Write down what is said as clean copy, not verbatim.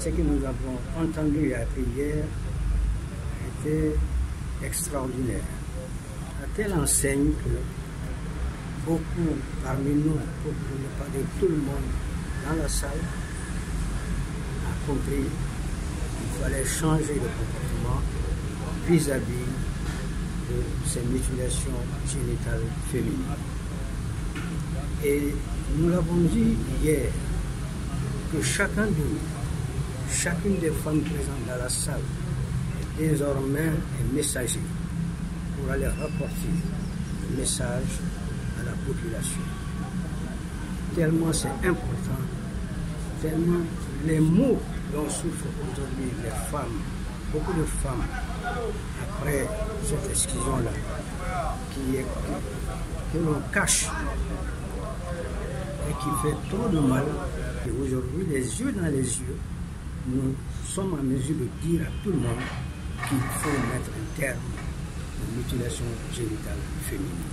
ce que nous avons entendu et appris hier était extraordinaire. À telle enseigne que beaucoup parmi nous, pour ne pas dire tout le monde dans la salle, a compris qu'il fallait changer de comportement vis-à-vis de ces mutilations génitales féminines. Et nous l'avons dit hier, que chacun de nous, chacune des femmes présentes dans la salle, est désormais un messager pour aller rapporter le message à la population. Tellement c'est important, tellement les maux dont souffrent aujourd'hui les femmes, beaucoup de femmes, après cette exclusion-là, que l'on cache et qui fait trop de mal. Et aujourd'hui, les yeux dans les yeux, nous sommes en mesure de dire à tout le monde qu'il faut mettre un terme aux mutilations génitales féminines.